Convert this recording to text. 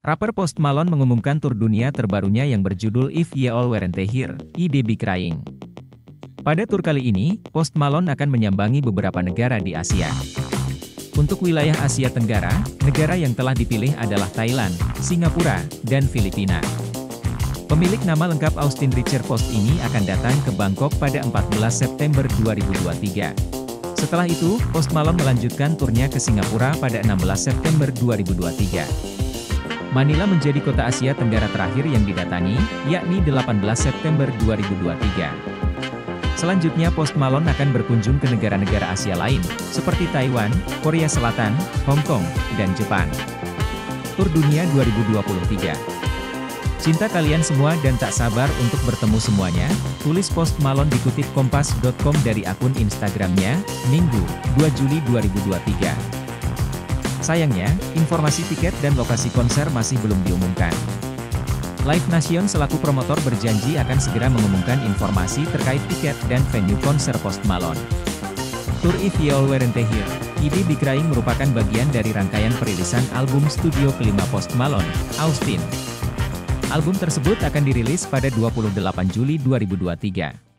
Rapper Post Malone mengumumkan tur dunia terbarunya yang berjudul If Ye All Weren't Here, I'd Be Crying. Pada tur kali ini, Post Malone akan menyambangi beberapa negara di Asia. Untuk wilayah Asia Tenggara, negara yang telah dipilih adalah Thailand, Singapura, dan Filipina. Pemilik nama lengkap Austin Richard Post ini akan datang ke Bangkok pada 14 September 2023. Setelah itu, Post Malone melanjutkan turnya ke Singapura pada 16 September 2023. Manila menjadi kota Asia Tenggara terakhir yang didatangi, yakni 18 September 2023. Selanjutnya Post Malone akan berkunjung ke negara-negara Asia lain, seperti Taiwan, Korea Selatan, Hong Kong, dan Jepang. Tur Dunia 2023. Cinta kalian semua dan tak sabar untuk bertemu semuanya, tulis Post Malone dikutip Kompas.com dari akun Instagramnya, Minggu, 2 Juli 2023. Sayangnya, informasi tiket dan lokasi konser masih belum diumumkan. Live Nation selaku promotor berjanji akan segera mengumumkan informasi terkait tiket dan venue konser Post Malone. Tour If Ye All Weren't Here, I'd Be Crying merupakan bagian dari rangkaian perilisan album studio kelima Post Malone, Austin. Album tersebut akan dirilis pada 28 Juli 2023.